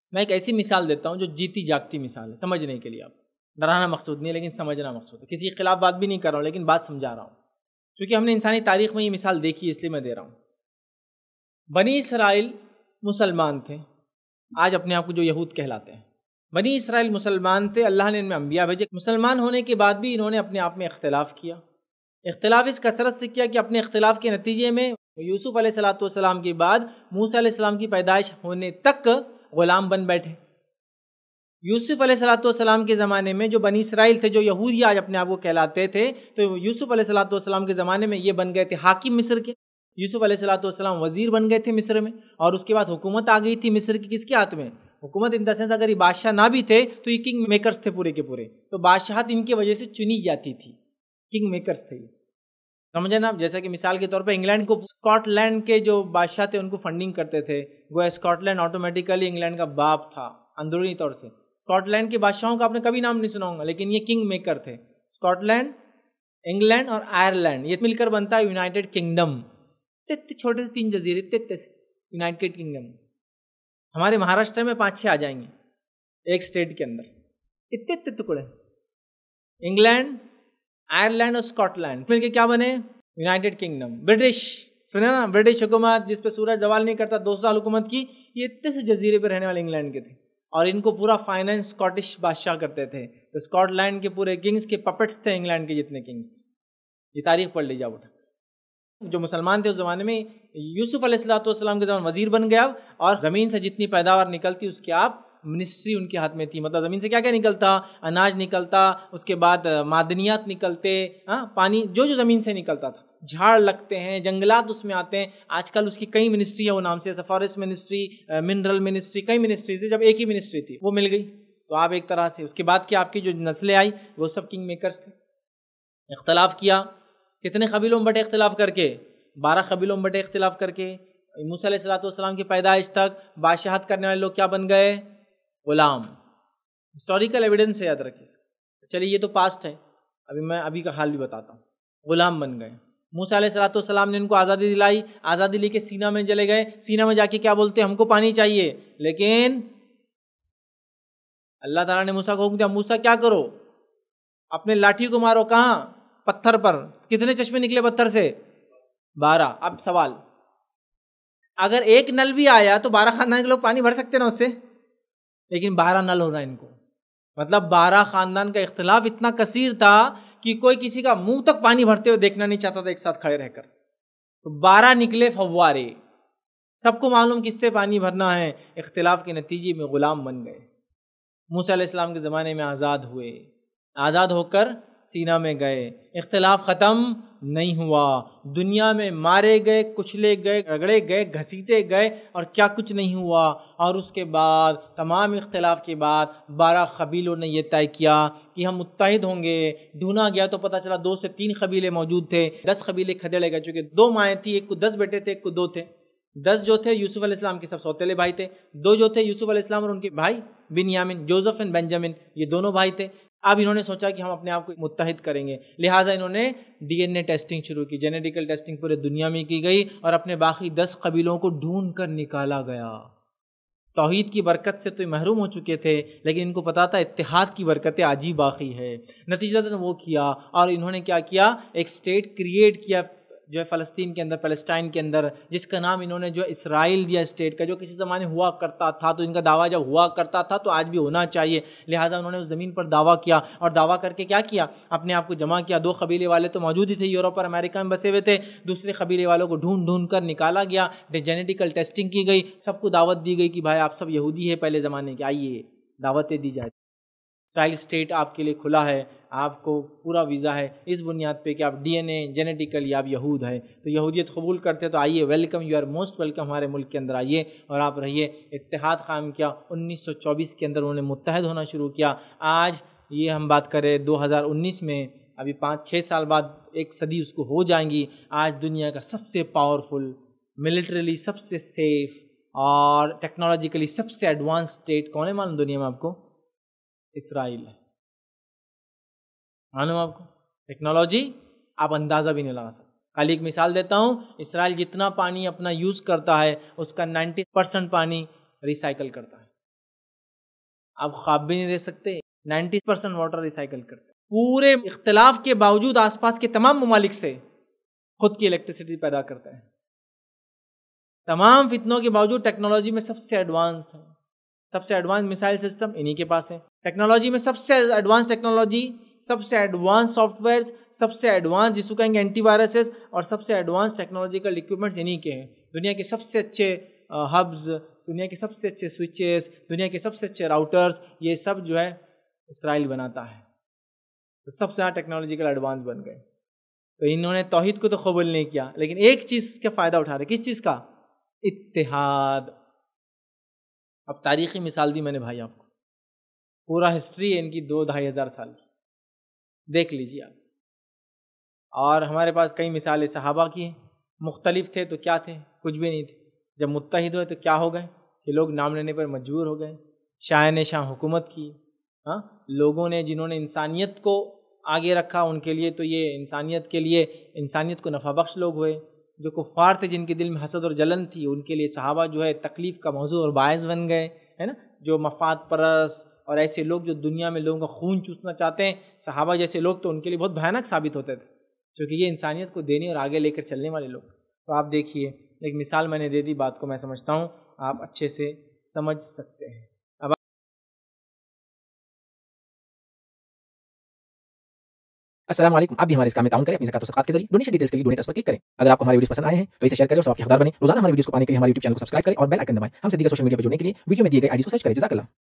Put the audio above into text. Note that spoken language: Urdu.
میں ایک ایسی مثال دیتا ہوں جو جیتی جاگتی مثال ہے سمجھنے کے لیے. آپ ڈرانا مقصود نہیں ہے لیکن سمجھنا مقصود ہے. کسی کے خلاف بات بھی نہیں کر رہا ہوں لیکن بات سمجھا رہا ہوں کیونکہ ہم نے انسانی تاریخ میں یہ مثال دیکھی ہے اس لیے میں دے رہا ہوں. بنی اسرائیل مسلمان تھے، آج اپنے آپ کو جو یہود کہلاتے ہیں. بنی اسرائیل مسلمان تھے، اللہ نے ان میں انبیاء بھیجے. مسلمان ہونے کے بعد بھی انہوں نے اپنے آپ میں اختلاف کیا. اختلاف اس کثرت سے کیا کہ اپنے اختلاف کے نتیجے میں یوسف علیہ السلام کے بعد موسیٰ علیہ السلام کی پیدائش ہونے تک غلام بن بیٹھے. یوسف علیہ السلام کے زمانے میں جو بنی اسرائیل تھے، جو یہودی آج اپنے آپ کو کہلاتے تھے، تو یوسف علیہ السلام کے زمانے میں یہ بن گئے تھے حاکم مصر کے. یوسف علیہ السلام وزیر بن گئے تھے مصر میں، اور اس کے بعد حکومت آ گئی تھی مصر کی کس کے ہاتھ میں؟ حکومت ان دا سینس اگر یہ بادشاہ نہ بھی تھے تو یہ کنگ میکرز تھے پورے کے پورے. تو بادشاہت ان کی وجہ سے چنی جاتی تھی، کنگ میکرز تھے. سمجھے نا؟ جیسا کہ مثال کے طور پہ انگلینڈ کو اسکاٹ لینڈ کے جو بادشاہ تھے ان کو فنڈنگ کرتے تھے. گویا اسکاٹ لینڈ آٹومیٹیکلی انگلینڈ کا باپ تھا اندرونی طور سے. اسکاٹ لینڈ کے بادشاہوں کا آپ نے کبھی نام نہیں سنا ہوگا لیکن یہ کنگ میکر تھے. اسکاٹ لینڈ، انگلینڈ اور آئرلینڈ یہ مل کر بنتا ہے یونائٹیڈ کنگڈم. چھوٹے سے 3 جزیرے یونائٹیڈ کنگڈم. ہمارے مہاراشٹر میں 5-6 آ جائیں گے ایک اسٹیٹ کے اندر. اتنے ٹکڑے انگلینڈ، آئرلینڈ اور اسکاٹ لینڈ مل کے کیا بنے؟ United kingdom. برٹش سنے نا، برٹش حکومت جس پہ سورج زوال نہیں کرتا 2 سال حکومت کی. یہ اتنے سے جزیرے پہ رہنے والے انگلینڈ کے تھے اور ان کو پورا فائنینس اسکاٹش بادشاہ کرتے تھے. تو اسکاٹ لینڈ کے پورے کنگز کے پپٹس تھے انگلینڈ کے جتنے کنگز تھے. یہ تاریخ پڑھ لیجیے اٹھا. جو مسلمان تھے اس زمانے میں یوسف علیہ السلام کے زمان وزیر بن گیا اور زمین سے جتنی پیداوار نکلتی اس کی آپ منسٹری ان کے ہاتھ میں تھی. مطلب زمین سے کیا کیا نکلتا؟ اناج نکلتا، اس کے بعد معدنیات نکلتے، پانی جو زمین سے نکلتا تھا. جھاڑ لگتے ہیں، جنگلات اس میں آتے ہیں. آج کل اس کی کئی منسٹری ہے وہ نام سے، فارسٹ منسٹری، منرل منسٹری، کئی منسٹریز تھی. جب ایک ہی منسٹری تھی وہ مل گئی تو آپ ایک طرح سے اس کے بعد کیا آپ کی جو نسلیں آئی وہ سب کنگ میکرز تھے. اختلاف کیا کتنے قبیلوں میں بٹے اختلاف کر کے؟ 12 قبیلوں میں بٹے اختلاف کر کے. موسیٰ علیہ السلام کی پیدائش تک بادشاہت کرنے والے لوگ کیا بن گئے؟ غلام. ہسٹوریکل ایویڈنس ہے، یاد رکھیے. چلیے یہ تو پاسٹ ہے، میں ابھی کا حال بھی بتاتا ہوں. غلام بن گئے. موسیٰ علیہ السلام نے ان کو آزادی دلائی. آزادی لے کے سینا میں چلے گئے. سینا میں جا کے کیا بولتے ہیں؟ ہم کو پانی چاہیے. لیکن اللہ تعالیٰ نے موسیٰ کو حکم دیا موسیٰ کیا کرو؟ اپنے لاٹھی کو مارو. کہاں؟ پتھر پر. کتنے چشمے نکلے پتھر سے؟ 12. اب سوال، اگر ایک نل بھی آیا تو 12 خاندان کے لوگ پانی بھر سکتے نا اس سے، لیکن 12 نل ہو رہا ہے ان کو. مطلب 12 خاندان کا اختلاف اتنا کثیر تھا کہ کوئی کسی کا منہ تک پانی بھرتے ہوئے دیکھنا نہیں چاہتا تھا ایک ساتھ کھڑے رہ کر. تو 12 نکلے فوارے. سب کو معلوم کس سے پانی بھرنا ہے. اختلاف کے نتیجے میں غلام بن گئے. موسیٰ علیہ السلام کے زمانے میں آزاد ہوئے. آزاد ہو کر سینا میں گئے. اختلاف ختم نہیں ہوا. دنیا میں مارے گئے، کچلے گئے، رگڑے گئے، گھسیٹے گئے اور کیا کچھ نہیں ہوا. اور اس کے بعد تمام اختلاف کے بعد 12 قبیلوں نے یہ طے کیا کہ ہم متحد ہوں گے. ڈھونڈا گیا تو پتہ چلا 2 سے 3 قبیلے موجود تھے. 10 قبیلے کھدیڑے گئے چونکہ 2 مائیں تھی، ایک کو 10 بیٹے تھے، ایک کو 2 تھے. 10 جو تھے یوسف علیہ السلام کے سب سوتیلے بھائی تھے. 2 جو تھے یوسف علیہ السلام اور ان کے بھائی بنیامین، جوزف اینڈ بنجامن، یہ دونوں بھائی تھے. اب انہوں نے سوچا کہ ہم اپنے آپ کو متحد کریں گے. لہٰذا انہوں نے DNA ٹیسٹنگ شروع کی. جینیٹیکل ٹیسٹنگ پورے دنیا میں کی گئی اور اپنے باقی 10 قبیلوں کو ڈھونڈ کر نکالا گیا. توحید کی برکت سے تو محروم ہو چکے تھے لیکن ان کو پتا تھا اتحاد کی برکتیں آج بھی باقی ہے. نتیجہ وہ کیا اور انہوں نے کیا کیا؟ ایک اسٹیٹ کریٹ کیا جو ہے فلسطین کے اندر، پیلسٹائن کے اندر، جس کا نام انہوں نے جو اسرائیل دیا اسٹیٹ کا، جو کسی زمانے ہوا کرتا تھا. تو ان کا دعویٰ جب ہوا کرتا تھا تو آج بھی ہونا چاہیے. لہٰذا انہوں نے اس زمین پر دعویٰ کیا اور دعویٰ کر کے کیا کیا؟ اپنے آپ کو جمع کیا. 2 قبیلے والے تو موجود ہی تھے، یورپ اور امریکہ میں بسے ہوئے تھے. دوسرے قبیلے والوں کو ڈھونڈ کر نکالا گیا. جینیٹیکل ٹیسٹنگ کی گئی. سب کو دعوت دی گئی کہ بھائی آپ سب یہودی ہیں پہلے زمانے کے، آئیے دعوتیں دی جائے. اسرائیل اسٹیٹ آپ کے لیے کھلا ہے، آپ کو پورا ویزا ہے اس بنیاد پہ کہ آپ DNA جینیٹیکلی آپ یہود ہیں. تو یہودیت قبول کرتے تو آئیے، welcome, you are most welcome, ہمارے ملک کے اندر آئیے اور آپ رہیے. اتحاد قائم کیا. 1924 کے اندر انہوں نے متحد ہونا شروع کیا. آج یہ ہم بات کریں 2019 میں، ابھی 5-6 سال بعد 1 صدی اس کو ہو جائیں گی. آج دنیا کا سب سے پاورفل، ملٹریلی سب سے سیف اور ٹیکنالوجیکلی سب سے ایڈوانس اسٹیٹ کون ہے معلوم دنیا میں آپ کو؟ اسرائیل ہے. معلوم آپ کو؟ ٹیکنالوجی آپ اندازہ بھی نہیں لگا سکتے. کل ایک مثال دیتا ہوں. اسرائیل جتنا پانی اپنا یوز کرتا ہے اس کا 90% پانی ریسائیکل کرتا ہے. آپ خواب بھی نہیں دے سکتے. 90% واٹر ریسائکل کرتے ہیں. پورے اختلاف کے باوجود آس پاس کے تمام ممالک سے خود کی الیکٹریسٹی پیدا کرتا ہے. تمام فتنوں کے باوجود ٹیکنالوجی میں سب سے ایڈوانس ہے. سب سے ایڈوانس میسائل سسٹم انہی کے پاس ہے. ٹیکنالوجی میں سب سے ایڈوانس ٹیکنالوجی، سب سے ایڈوانس سافٹ ویئر، سب سے ایڈوانس جس کو کہیں گے اینٹی وائرسز، اور سب سے ایڈوانس ٹیکنالوجیکل اکوپمنٹس انہی کے ہیں. دنیا کے سب سے اچھے ہبز، دنیا کے سب سے اچھے سوئچز، دنیا کے سب سے اچھے راؤٹرز، یہ سب جو ہے اسرائیل بناتا ہے. تو سب سے زیادہ ٹیکنالوجیکل ایڈوانس بن گئے. تو انہوں نے توحید کو تو قبول نہیں کیا، لیکن ایک چیز کا فائدہ اٹھا رہے. کس چیز کا؟ اتحاد. اب تاریخی مثال دی میں نے بھائی آپ کو، پورا ہسٹری ہے ان کی 2-2.5 ہزار سال کی، دیکھ لیجیے آپ. اور ہمارے پاس کئی مثالیں صحابہ کی ہیں. مختلف تھے تو کیا تھے؟ کچھ بھی نہیں تھے. جب متحد ہوئے تو کیا ہو گئے کہ لوگ نام لینے پر مجبور ہو گئے. شاہ نے شاہ حکومت کی. ہاں، لوگوں نے جنہوں نے انسانیت کو آگے رکھا ان کے لیے تو یہ انسانیت کے لیے انسانیت کو نفع بخش لوگ ہوئے. جو کفار تھے جن کے دل میں حسد اور جلن تھی ان کے لیے صحابہ جو ہے تکلیف کا موضوع اور باعث بن گئے، ہے نا. جو مفاد پرست اور ایسے لوگ جو دنیا میں لوگوں کا خون چوسنا چاہتے ہیں، صحابہ جیسے لوگ تو ان کے لیے بہت بھیانک ثابت ہوتے تھے، کیونکہ یہ انسانیت کو دینے اور آگے لے کر چلنے والے لوگ. تو آپ دیکھیے، ایک مثال میں نے دے دی، بات کو میں سمجھتا ہوں آپ اچھے سے سمجھ سکتے ہیں. السلام علیکم. آپ بھی ہمارے اس کام میں تعاون کریں اپنی زکات و صدقات کے ذریعے. ڈونیشن ڈیٹیلز کے لیے ڈونیٹ اس پر کلک کریں. اگر آپ کو ہمارے ویڈیوز پسند آئے ہیں تو اسے شیئر کریں اور ثواب کے حقدار بنیں. روزانہ ہمارے ویڈیوز کو پانے کے لیے ہمارے یوٹیوب چینل کو سبسکرائب کریں اور بیل آئکن دبائیں. ہم سے دیگر سوشل میڈیا پر جڑنے کے لیے ویڈیو میں دیے گئے آئی ڈی کو سرچ کریں. جزاک اللہ.